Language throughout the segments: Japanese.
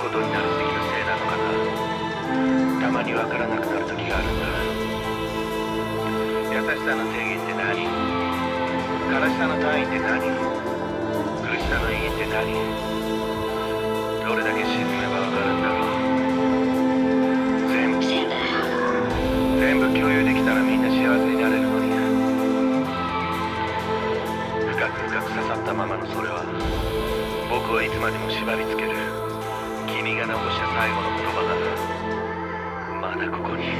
ことになりすぎるせいなのかな。たまにわからなくなる時があるんだ。優しさの定義って何？悲しさの単位って何？苦しさの意義って何？どれだけ沈めばわかるんだろう。全部共有できたらみんな幸せになれるのに。深く深く刺さったままのそれは僕をいつまでも縛り付ける。君が残した最後の言葉がまだここに。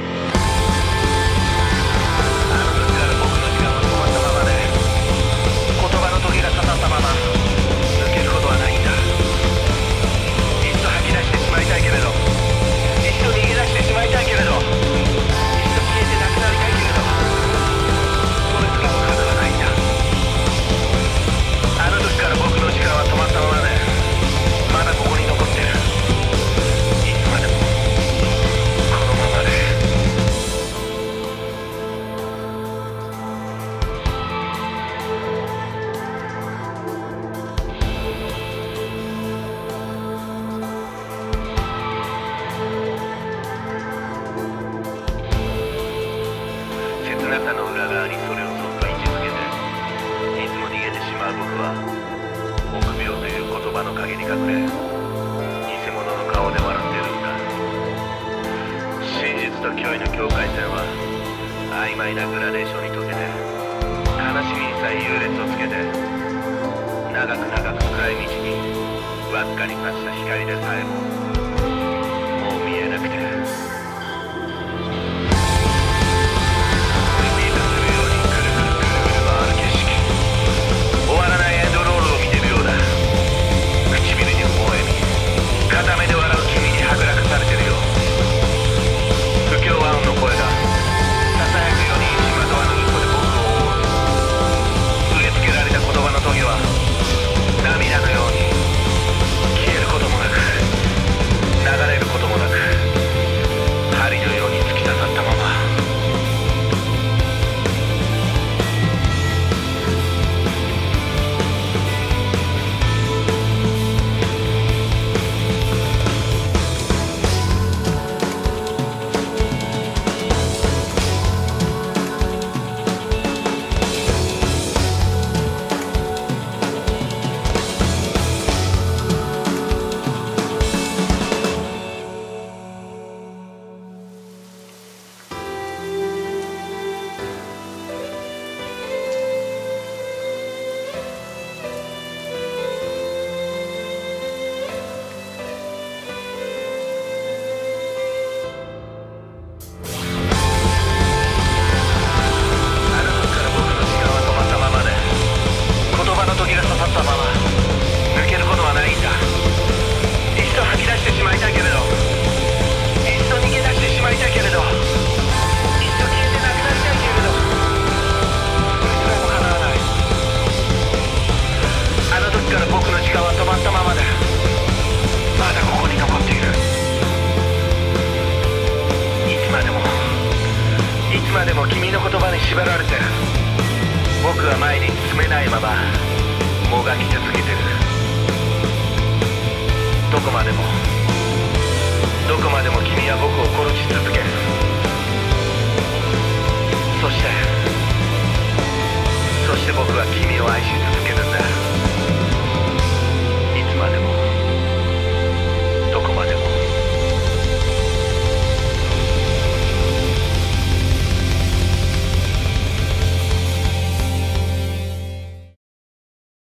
あの時から僕の時間は止まったままで、言葉の時が刺さったまま抜けることはないんだ。いっそ吐き出してしまいたいけれど、いっそ逃げ出してしまいたいけれど、いっそ消えてなくなりたいけれど、それすらも叶わないんだ。あの時から僕の時間は止まったままで、まだここに残ってる。いつまでもこのままで。切なさの裏側にそれをそっと位置づけて、いつも逃げてしまう僕は臆病という言葉の陰に隠れ、偽物の顔で笑ってるんだ。真実と虚偽の境界線は曖昧なグラデーションに溶けて、悲しみにさえ優劣をつけて、長く長く暗い道にわずかに差した光でさえも